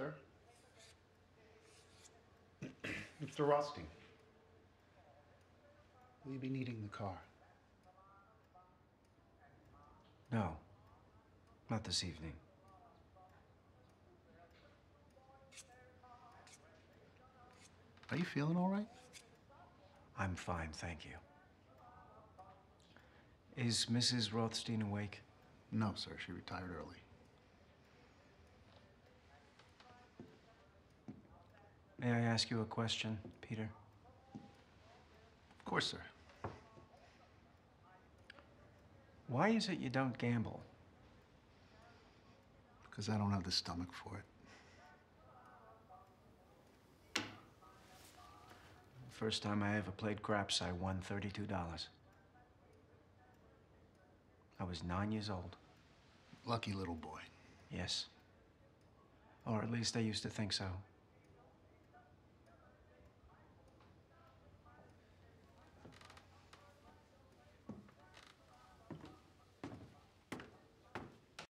sir. Mr. Rothstein. Will you be needing the car? No, not this evening. Are you feeling all right? I'm fine, thank you. Is Mrs. Rothstein awake? No, sir. She retired early. May I ask you a question, Peter? Of course, sir. Why is it you don't gamble? Because I don't have the stomach for it. First time I ever played craps, I won $32. I was 9 years old. Lucky little boy. Yes. Or at least I used to think so.